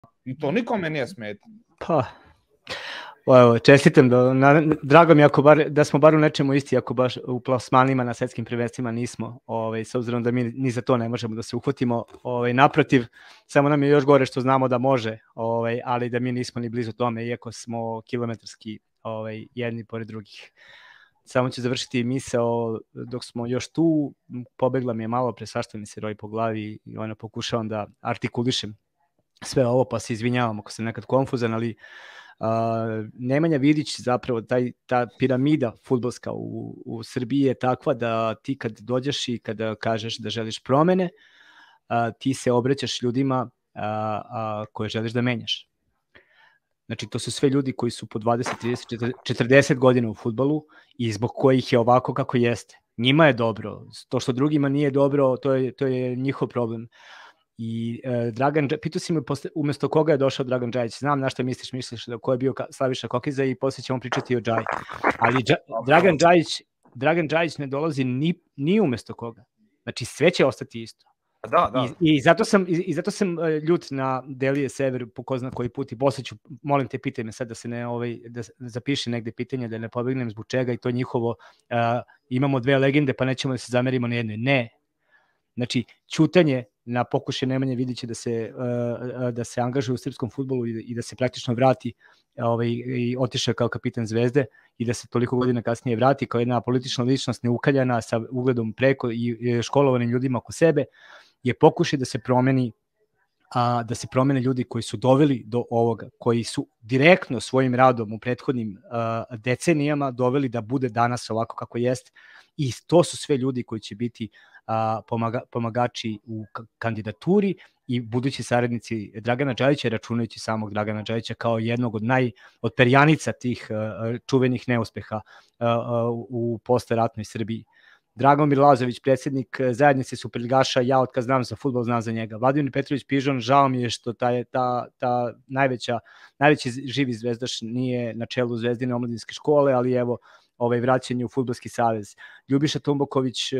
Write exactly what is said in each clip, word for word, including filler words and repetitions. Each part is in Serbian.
I to nikome nije smeta. Pa, evo, čestitam, da, na, drago mi ako bar, da smo bar u nečemu isti, ako baš u plasmanima na svetskim prvenstvima nismo, ovaj, s obzirom da mi ni za to ne možemo da se uhvatimo, ovaj, naprotiv, samo nam je još gore što znamo da može, ovaj, ali da mi nismo ni blizu tome, iako smo kilometarski ovaj, jedni pored drugih. Samo ću završiti misao, dok smo još tu, pobegla mi je malo, presvašta mi se roji po glavi i ono, pokušavam da artikulišem sve ovo, pa se izvinjavam ako sam nekad konfuzan, ali Uh, Nemanja Vidić, zapravo taj, ta piramida fudbalska u, u Srbiji je takva da ti kad dođeš i kada kažeš da želiš promene, uh, ti se obraćaš ljudima uh, uh, koje želiš da menjaš. Znači, to su sve ljudi koji su po dvadeset, trideset, četrdeset godina u fudbalu i zbog kojih je ovako kako jeste. Njima je dobro. To što drugima nije dobro, to je, to je njihov problem. I e, Dragan, pitao si me posle, umesto koga je došao Dragan Džajić, znam na šta misliš, misliš da ko je bio Slaviša Kokiza i posle ćemo pričati o Džaji. Ali Dža, Dragan Džajić, Dragan Džajić ne dolazi ni, ni umesto koga. Znači sve će ostati isto. Da, da. I, i, zato sam, i, i zato sam ljut na Delije Sever po ko zna koji put i posle ću, molim te, pitaj me sad da se ne, ovaj, da zapiši negde pitanje, da ne pobegnem zbog čega i to njihovo, uh, imamo dve legende pa nećemo da se zamerimo na jednoj. Ne. Znači, ćutanje na pokušaj Nemanje Vidića da se, uh, da se angažuje u srpskom fudbalu i, i da se praktično vrati ovaj, i otišao kao kapitan Zvezde i da se toliko godina kasnije vrati kao jedna politična ličnost neukaljana sa ugledom preko i školovanim ljudima oko sebe, je pokušaj da se promeni a, da se promene ljudi koji su doveli do ovoga, koji su direktno svojim radom u prethodnim a, decenijama doveli da bude danas ovako kako jeste. I to su sve ljudi koji će biti a, pomaga, pomagači u kandidaturi i budući saradnici Dragana Džajića, računajući samog Dragana Džajića kao jednog od naj od perjanica tih a, čuvenih neuspeha a, a, u posteratnoj Srbiji. Dragomir Lazović, predsjednik zajednice Superligaša, ja od kad znam za fudbal, znam za njega. Vladimir Petrović Pižon, žao mi je što ta, ta, ta najveća, najveći živi zvezdaš nije na čelu Zvezdine omladinske škole, ali evo, ovaj, vraćanje u Fudbalski savez. Ljubiša Tumboković, uh,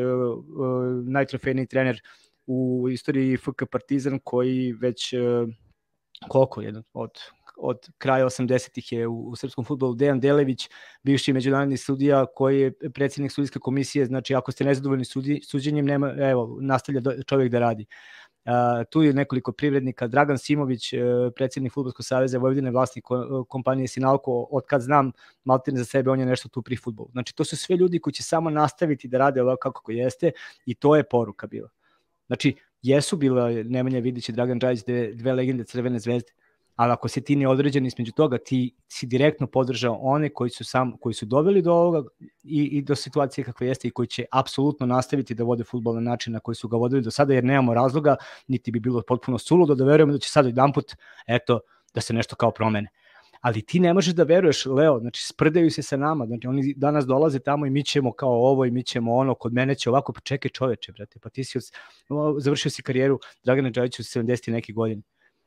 uh, najtrofejniji trener u istoriji F K Partizan, koji već uh, koliko, jedan od od kraja osamdesetih je u, u srpskom fudbalu. Dejan Delević, bivši međunarodni sudija koji je predsjednik sudijske komisije, znači ako ste nezadovoljni sudi, suđenjem, nema, evo, nastavlja do, čovjek da radi. Uh, tu je nekoliko privrednika, Dragan Simović, uh, predsjednik Fudbalskog saveza Vojvodine, vlasnik ko, kompanije Sinalko, od kad znam maltene za sebe, on je nešto tu pri fudbalu. Znači to su sve ljudi koji će samo nastaviti da rade ovako kako jeste i to je poruka bila. Znači, jesu bila Nemanja Vidić i Dragan Džajić dve, dve legende Crvene zvezde, ali ako si ti neodređen između toga, ti si direktno podržao one koji su, sam, koji su doveli do ovoga i, i do situacije kakve jeste i koji će apsolutno nastaviti da vode fudbal na način na koji su ga vodili do sada, jer nemamo razloga, niti bi bilo potpuno suludo da verujemo da će sada jedan put, eto, da se nešto kao promene. Ali ti ne možeš da veruješ, Leo, znači sprdaju se sa nama, znači oni danas dolaze tamo i mi ćemo kao ovo i mi ćemo ono, kod mene će ovako, pa čekaj čoveče, brate, pa ti si od, završio si karijeru Dragana Džajića u sedamdeset neke godine.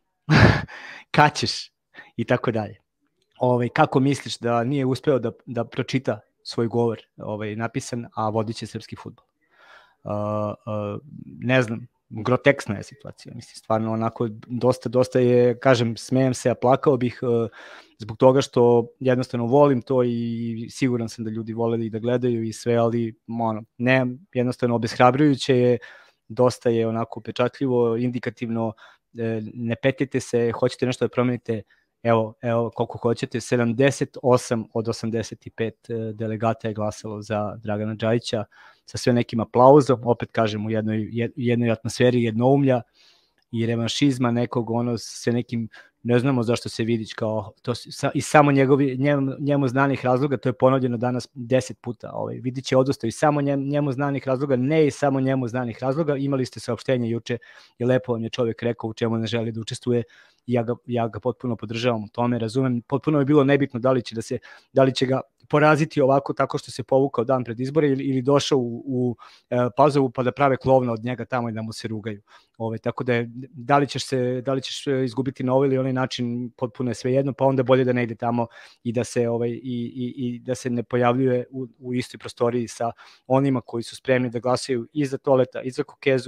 Kad ćeš i tako dalje. Ovaj, kako misliš da nije uspeo da, da pročita svoj govor ovaj, napisan, a vodit će srpski fudbal? Uh, uh, ne znam, groteksna je situacija, mislim, stvarno onako dosta, dosta je, kažem, smejem se, a plakao bih uh, zbog toga što jednostavno volim to i siguran sam da ljudi voleli da gledaju i sve, ali ono, ne, jednostavno obeshrabrujuće je, dosta je onako upečatljivo, indikativno, ne petite se, hoćete nešto da promenite, evo, evo koliko hoćete, sedamdeset osam od osamdeset pet delegata je glasalo za Dragana Džajića sa sve nekim aplauzom, opet kažem u jednoj, jednoj atmosferi jednoumlja i revanšizma nekog, ono, sve nekim, ne znamo zašto se Vidić kao, to, i samo njegovi, njemu, njemu znanih razloga, to je ponovljeno danas deset puta, ovaj, Vidić je odostao i samo njemu, njemu znanih razloga, ne i samo njemu znanih razloga, imali ste saopštenje juče i lepo vam je čovjek rekao u čemu ne želi da učestvuje, ja ga, ja ga potpuno podržavam u tome, razumem, potpuno je bilo nebitno da li će, da se, da li će ga poraziti ovako tako što se povukao dan pred izbore ili, ili došao u, u e, Pazovu pa da prave klovna od njega tamo i da mu se rugaju. Ove, tako da je, da li ćeš se, da li ćeš izgubiti na ovaj ili onaj način, potpuno je svejedno, pa onda bolje da ne ide tamo i da se ovaj i, i, i da se ne pojavljuje u, u istoj prostoriji sa onima koji su spremni da glasaju i za Toleta, i za Kokezu,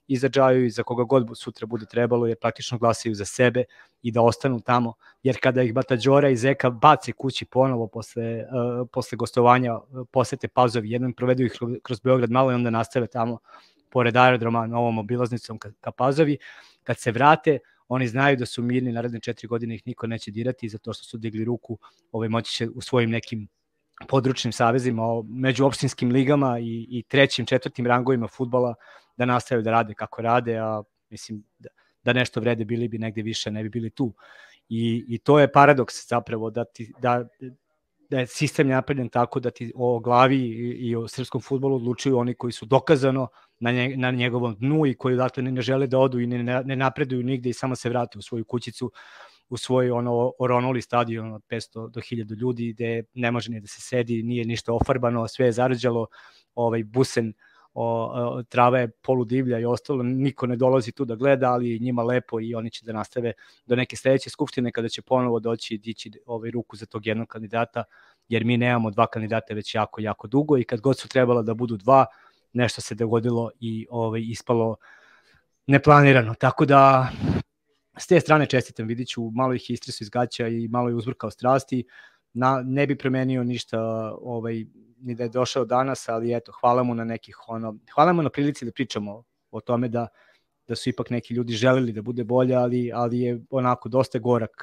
i za Džaju i za koga god sutra bude trebalo, jer praktično glasaju za sebe i da ostanu tamo, jer kada ih Batađora i Zeka bace kući ponovo posle, uh, posle gostovanja, posete Pazovi, jednom provedu ih kroz Beograd malo i onda nastave tamo pored aerodroma novom obilaznicom ka, ka Pazovi, kad se vrate, oni znaju da su mirni, naredne četiri godine ih niko neće dirati zato što su digli ruku, ovaj, moći će u svojim nekim područnim savezima, među opštinskim ligama i, i trećim, četvrtim rangovima fudbala da nastavaju da rade kako rade, a mislim da, da nešto vrede bili bi negde više, ne bi bili tu. I, i to je paradoks zapravo da, ti, da, da je sistem napravljen tako da ti o glavi i, i o srpskom fudbalu odlučuju oni koji su dokazano na, nje, na njegovom dnu i koji dakle ne žele da odu i ne, ne napreduju nigde i samo se vrate u svoju kućicu, u svoj ono oronuli stadion od petsto do hiljadu ljudi gde ne može ni da se sedi, nije ništa ofarbano, sve je zarađalo, ovaj busen, o, o, trava je poludivlja i ostalo, niko ne dolazi tu da gleda, ali njima lepo i oni će da nastave do neke sledeće skupštine kada će ponovo doći i dići ovaj ruku za tog jednog kandidata, jer mi nemamo dva kandidata već jako, jako dugo i kad god su trebala da budu dva, nešto se dogodilo i ovaj ispalo neplanirano, tako da s te strane čestitam, vidit ću, malo ih istresu iz gaća i malo je uzburkao strasti, na, ne bi promenio ništa ovaj, ni da je došao danas, ali eto, hvala mu na nekih, ono, hvala mu na prilici da pričamo o tome da, da su ipak neki ljudi želeli da bude bolje, ali, ali je onako dosta gorak,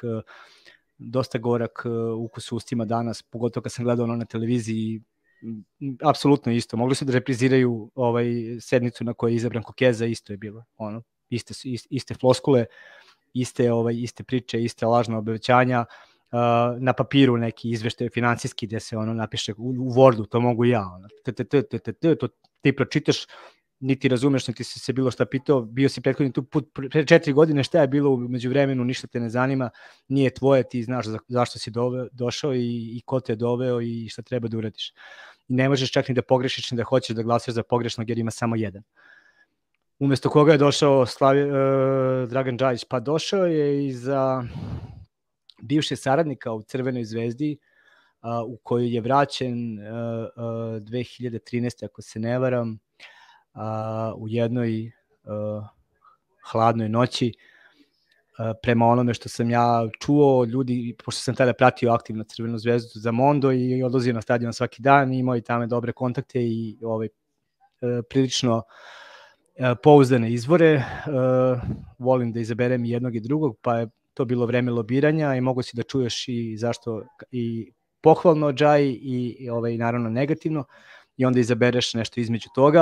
dosta gorak ukus u ustima danas, pogotovo kad sam gledao ono na televiziji, apsolutno isto, mogli su da repriziraju ovaj, sednicu na kojoj je izabran Kokeza, isto je bilo, ono, iste, iste, iste floskule, iste ovaj iste priče, iste lažna obećanja, uh, na papiru neki izveštaj finansijski gde se ono napiše u, u Wordu, to mogu ja, ono, t, t, t, t, t, t, to ti pročitaš, niti razumeš, niti si se bilo šta pitao, bio si prethodni tu put pre četiri godine, šta je bilo umeđu vremenu, ništa te ne zanima, nije tvoje, ti znaš za, zašto si dove, došao i, i ko te je doveo i šta treba da uradiš. I ne možeš čak ni da pogrešiš, ni da hoćeš da glasaš za pogrešnog jer ima samo jedan. Umesto koga je došao Slavi, uh, Dragan Džajić? Pa došao je iza bivše saradnika u Crvenoj zvezdi, uh, u kojoj je vraćen uh, uh, dve hiljade trinaeste. ako se ne varam, uh, u jednoj uh, hladnoj noći. Uh, prema onome što sam ja čuo, ljudi, pošto sam tada pratio aktivno Crvenu zvezdu za Mondo i odlazio na stadion svaki dan, imao i tamo dobre kontakte i ovaj, uh, prilično pouzdane izvore, uh, volim da izaberem i jednog i drugog, pa je to bilo vreme lobiranja i mogu si da čuješ i zašto i pohvalno o Džaji i, i ovaj, naravno negativno i onda izabereš nešto između toga.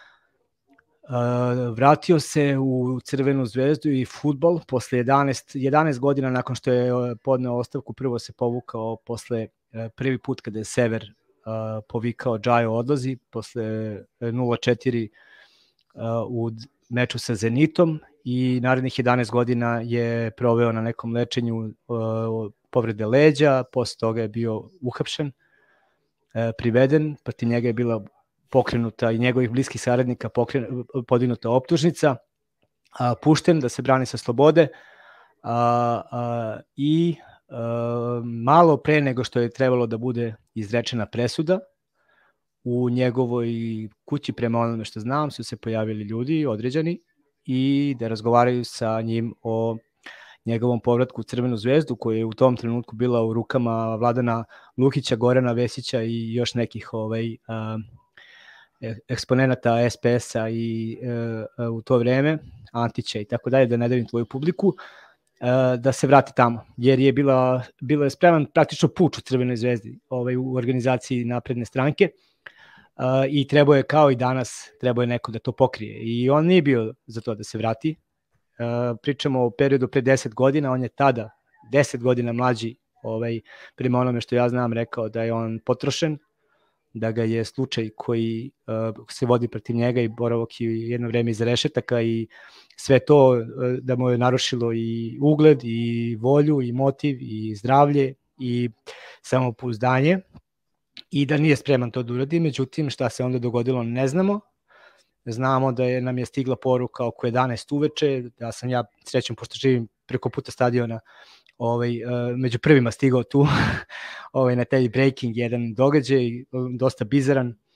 Uh, vratio se u Crvenu zvezdu i fudbal posle jedanaest, jedanaest godina nakon što je podneo ostavku, prvo se povukao posle uh, prvi put kada je Sever uh, povikao Džajo odlazi, posle nula četiri u meču sa Zenitom i narednih jedanaest godina je proveo na nekom lečenju uh, povrede leđa, posle toga je bio uhapšen, uh, priveden, protiv njega je bila pokrenuta i njegovih bliskih saradnika pokren, podignuta optužnica, uh, pušten da se brani sa slobode uh, uh, i uh, malo pre nego što je trebalo da bude izrečena presuda, u njegovoj kući, prema onome što znam, su se pojavili ljudi određeni i da razgovaraju sa njim o njegovom povratku u Crvenu zvezdu, koja je u tom trenutku bila u rukama Vladana Lukića, Gorana Vesića i još nekih ovaj, a, eksponenata es pe es-a i a, u to vreme, Antića i tako dalje, da ne davim tvoju publiku, a, da se vrati tamo, jer je bila, bila je spreman praktično puč u Crvenoj zvezdi ovaj, u organizaciji Napredne stranke. Uh, i trebao je, kao i danas, trebao je neko da to pokrije. I on nije bio za to da se vrati. Uh, pričamo o periodu pre deset godina, on je tada, deset godina mlađi, ovaj, prema onome što ja znam, rekao da je on potrošen, da ga je slučaj koji uh, se vodi protiv njega i boravak i jedno vreme iza rešetaka i sve to uh, da mu je narušilo i ugled, i volju, i motiv, i zdravlje, i samopouzdanje. I da nije spreman to da uradi, međutim šta se onda dogodilo ne znamo. Znamo da je, nam je stigla poruka oko jedanaest uveče, da sam ja srećom, pošto živim preko puta stadiona, ovaj, među prvima stigao tu ovaj, na taj breaking, jedan događaj, dosta bizaran,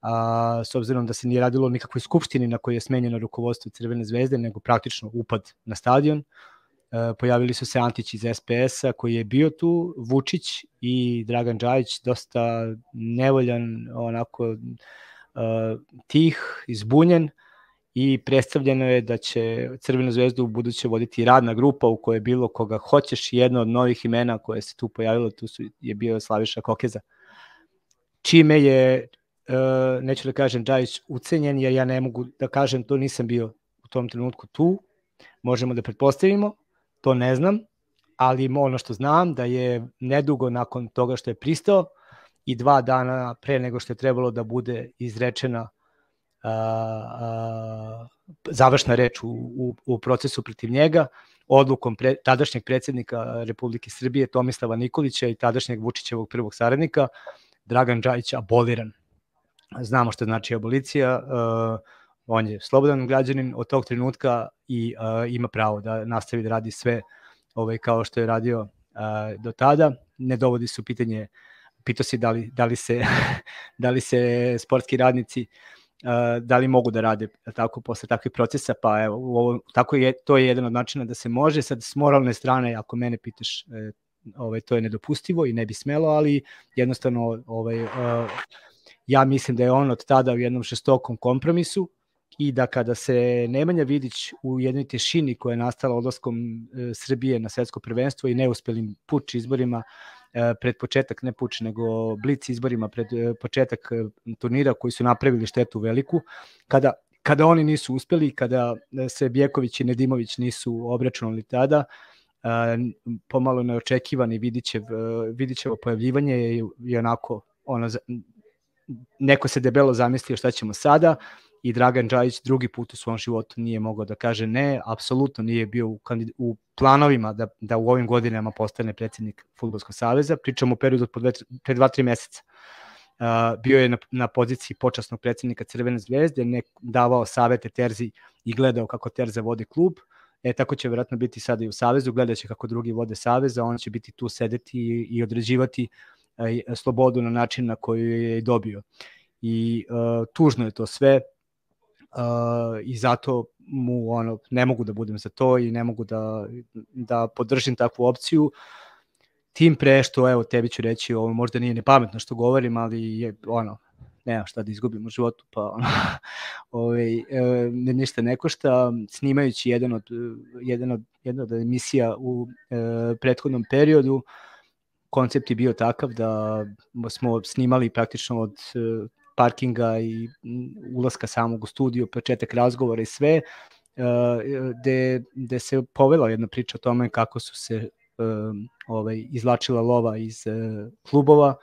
a, s obzirom da se nije radilo o nikakvoj skupštini na kojoj je smenjeno rukovodstvo Crvene zvezde, nego praktično upad na stadion. E, pojavili su se Antić iz S P S-a koji je bio tu, Vučić i Dragan Džajić, dosta nevoljan, onako e, tih, izbunjen, i predstavljeno je da će Crvenu zvezdu u buduće voditi radna grupa u kojoj je bilo koga hoćeš. Jedno od novih imena koje se tu pojavilo, tu su, je bio Slaviša Kokeza. Čime je, Uh, neću da kažem Džajić ucenjen, jer ja ne mogu da kažem, to nisam bio u tom trenutku tu, možemo da pretpostavimo, to ne znam, ali ono što znam da je nedugo nakon toga što je pristao i dva dana pre nego što je trebalo da bude izrečena uh, uh, završna reč u, u, u procesu protiv njega, odlukom pre, tadašnjeg predsjednika Republike Srbije Tomislava Nikolića i tadašnjeg Vučićevog prvog saradnika, Dragan Džajić aboliran. Znamo što znači abolicija, uh, on je slobodan građanin od tog trenutka i uh, ima pravo da nastavi da radi sve ovaj, kao što je radio uh, do tada. Ne dovodi se u pitanje, pitao si da li, da li, se, da li se sportski radnici uh, da li mogu da rade tako posle takvih procesa, pa evo, ovo, tako je, to je jedan od načina da se može. Sad s moralne strane, ako mene pitaš, eh, ovaj, to je nedopustivo i ne bi smelo, ali jednostavno ovaj, uh, ja mislim da je on od tada u jednom žestokom kompromisu i da kada se Nemanja Vidić u jednoj tešini koja je nastala odlaskom e, Srbije na svetsko prvenstvo i neuspelim puč izborima e, pred početak, ne puč, nego blic izborima pred e, početak e, turnira koji su napravili štetu veliku, kada, kada oni nisu uspeli, kada se Bjeković i Nedimović nisu obračunali tada, e, pomalo neočekivani Vidićev, e, Vidićevo pojavljivanje je i onako ono, neko se debelo zamislio šta ćemo sada i Dragan Džajić drugi put u svom životu nije mogao da kaže ne, apsolutno nije bio u, u planovima da, da u ovim godinama postane predsjednik Fudbalskog saveza, pričamo o periodu pre dva tri meseca. Uh, bio je na, na poziciji počasnog predsjednika Crvene zvezde, ne davao savete Terzi i gledao kako Terza vodi klub, e tako će vjerojatno biti sada i u savezu, gledat će kako drugi vode saveza, on će biti tu sedeti i, i određivati slobodu na način na koju je dobio. I uh, tužno je to sve uh, i zato mu ono, ne mogu da budem za to i ne mogu da, da podržim takvu opciju. Tim pre što, evo, tebi ću reći, ovo možda nije nepametno što govorim, ali je ono, nema šta da izgubim u životu, pa ono, ovaj, ne, ništa ne košta. Snimajući jedan od, jedan od, jedna od emisija u e, prethodnom periodu, koncept je bio takav da smo snimali praktično od parkinga i ulaska samog u studiju, početak razgovora i sve, gde, gde se povela jedna priča o tome kako su se ovaj, izvlačila lova iz klubova,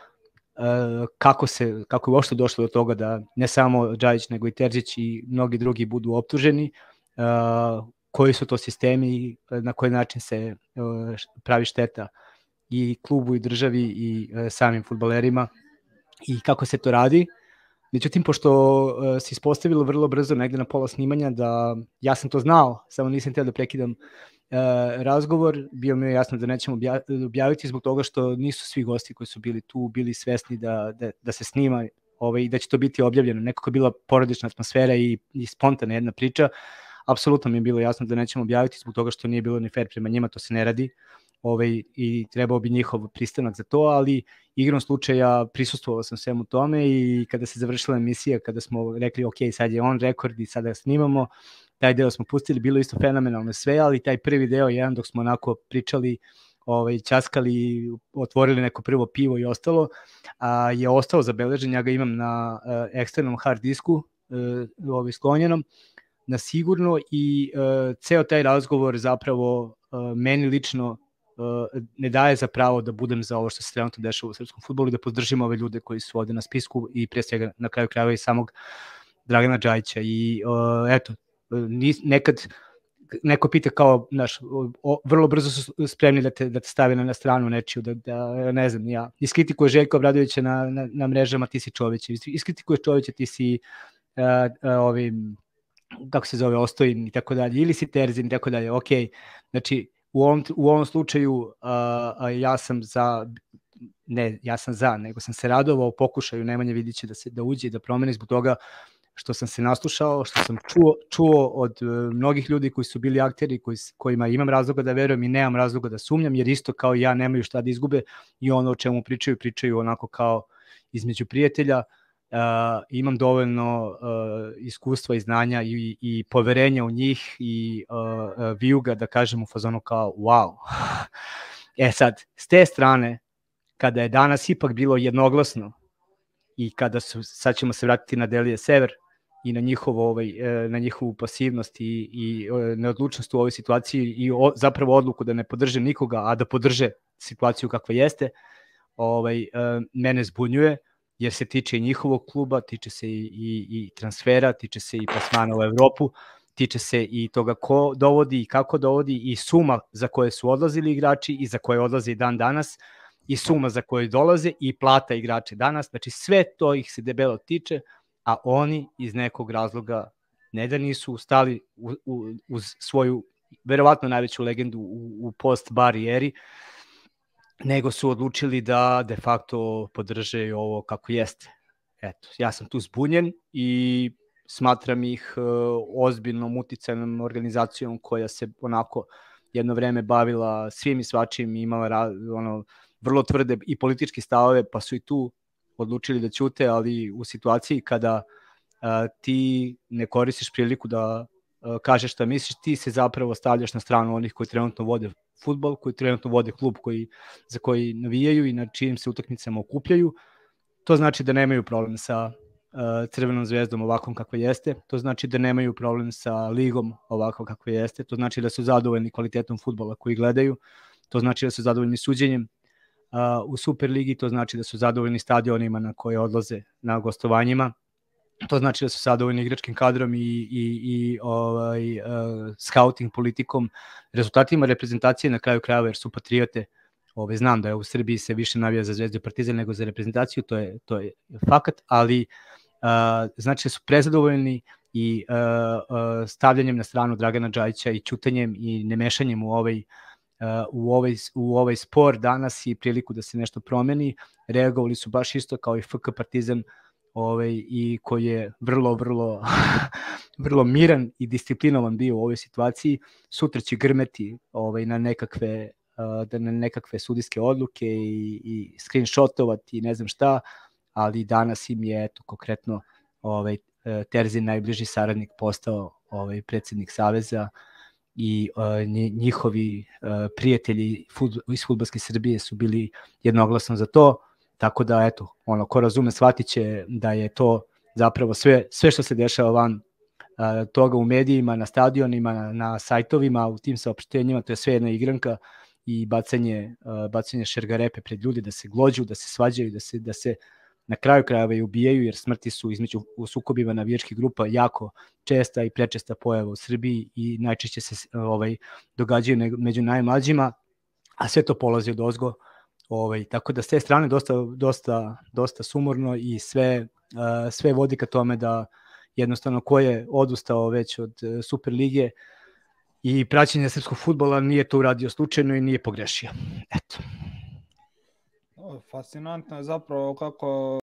kako, se, kako je uopšte došlo do toga da ne samo Džajić nego i Terzić i mnogi drugi budu optuženi, koji su to sistemi, na koji način se pravi šteta i klubu i državi i e, samim fudbalerima i kako se to radi. Međutim, pošto e, se ispostavilo vrlo brzo negde na pola snimanja da ja sam to znao, samo nisam htio da prekidam e, razgovor, bio mi je jasno da nećemo obja objaviti zbog toga što nisu svi gosti koji su bili tu bili svesni da, da, da se snima ovaj, i da će to biti objavljeno. Nekako je bila porodična atmosfera i, i spontana jedna priča. Apsolutno mi je bilo jasno da nećemo objaviti zbog toga što nije bilo ni fair prema njima, to se ne radi. Ovaj, i trebao bi njihov pristanak za to, ali igrom slučaja prisustvovao sam svemu tome i kada se završila emisija, kada smo rekli ok, sad je on rekord i sada snimamo, taj deo smo pustili, bilo isto fenomenalno sve, ali taj prvi deo, jedan dok smo onako pričali, ovaj, ćaskali, otvorili neko prvo pivo i ostalo, a, je ostao zabeležen, ja ga imam na a, eksternom hard disku, a, ovaj, sklonjenom, na sigurno i a, ceo taj razgovor zapravo a, meni lično ne daje za pravo da budem za ovo što se trenutno dešava u srpskom fudbalu i da podržim ove ljude koji su ovde na spisku i pre svega na kraju krajeva i samog Dragana Džajića. I uh, eto, nekad neko pita kao, znaš, vrlo brzo su spremni da te, da te stave na, na stranu nečiju, da, da ne znam, ja, iskritikuje Željko Obradovića na, na, na mrežama, ti si Čovića, iskritikuješ Čovića, ti si uh, uh, ovim, kako se zove, Ostojin i tako dalje, ili si Terzin i tako dalje, ok, znači, U ovom, u ovom slučaju uh, ja sam za ne, ja sam za, nego sam se radovao u pokušaju Nemanje Vidića da se da uđe i da promeni zbog toga što sam se naslušao, što sam čuo, čuo od uh, mnogih ljudi koji su bili akteri, koji, kojima imam razloga da verujem i nemam razloga da sumnjam, jer isto kao i ja nemaju šta da izgube i ono o čemu pričaju, pričaju onako kao između prijatelja. Uh, imam dovoljno uh, iskustva i znanja i, i poverenja u njih i uh, uh, vijuga da kažem u fazonu kao wow. E sad, s te strane, kada je danas ipak bilo jednoglasno i kada su, sad ćemo se vratiti na Delije Sever i na, njihovo, ovaj, na njihovu pasivnost i, i neodlučnost u ovoj situaciji i o, zapravo odluku da ne podrže nikoga, a da podrže situaciju kakva jeste, ovaj, mene zbunjuje, jer se tiče i njihovog kluba, tiče se i, i, i transfera, tiče se i plasmana u Evropu, tiče se i toga ko dovodi i kako dovodi i suma za koje su odlazili igrači i za koje odlaze i dan danas i suma za koje dolaze i plata igrače danas. Znači sve to ih se debelo tiče, a oni iz nekog razloga ne da nisu stali u, u, uz svoju verovatno najveću legendu u, u post barijeri, nego su odlučili da de facto podrže ovo kako jeste. Eto, ja sam tu zbunjen i smatram ih uh, ozbiljnom uticajnom organizacijom koja se onako jedno vreme bavila svim i svačim i imala ono, vrlo tvrde i političke stavove, pa su i tu odlučili da ćute, ali u situaciji kada uh, ti ne koristiš priliku da uh, kažeš šta misliš, ti se zapravo stavljaš na stranu onih koji trenutno vode fudbal, koji trenutno vode klub koji, za koji navijaju i na čijim se utakmicama okupljaju. To znači da nemaju problem sa uh, Crvenom zvezdom ovakvom kakva jeste, to znači da nemaju problem sa ligom ovakvom kakva jeste, to znači da su zadovoljni kvalitetom fudbala koji gledaju, to znači da su zadovoljni suđenjem uh, u Superligi, to znači da su zadovoljni stadionima na koje odlaze na gostovanjima, to znači da su zadovoljni igračkim kadrom i, i, i ovaj, uh, scouting politikom, rezultatima reprezentacije na kraju krajeva, jer su patriote. Ove, znam da je u Srbiji se više navija za Zvezdu i Partizan nego za reprezentaciju, to je, to je fakat, ali uh, znači da su prezadovoljni i uh, uh, stavljanjem na stranu Dragana Džajića i ćutanjem i nemešanjem u ovaj, uh, u, ovaj, u ovaj spor danas i priliku da se nešto promeni, reagovali su baš isto kao i F K Partizan, ovaj, i koji je vrlo, vrlo, vrlo miran i disciplinovan bio u ovoj situaciji. Sutra će grmeti ovaj, na nekakve da na nekakve sudijske odluke i, i screenshotovati i ne znam šta, ali danas im je eto konkretno ovaj, Terzin najbliži saradnik postao ovaj, predsjednik Saveza i uh, njihovi uh, prijatelji fudbal, iz fudbalske Srbije su bili jednoglasno za to, tako da eto, ono, ko razume shvatit će da je to zapravo sve, sve što se dešava van uh, toga u medijima, na stadionima, na, na sajtovima, u tim saopštenjima, to je sve jedna igranka i bacanje, uh, bacanje šergarepe pred ljudi, da se glođu, da se svađaju, da se, da se na kraju krajeva i ubijaju, jer smrti su između u sukobima navijačkih grupa jako česta i prečesta pojava u Srbiji i najčešće se ovaj, događaju među najmlađima, a sve to polazi od ozgo. Ovaj, tako da s te strane dosta, dosta, dosta sumorno i sve, uh, sve vodi ka tome da jednostavno ko je odustao već od uh, Superlige i praćenja srpskog fudbala nije to uradio slučajno i nije pogrešio. Eto. Fascinantno je zapravo kako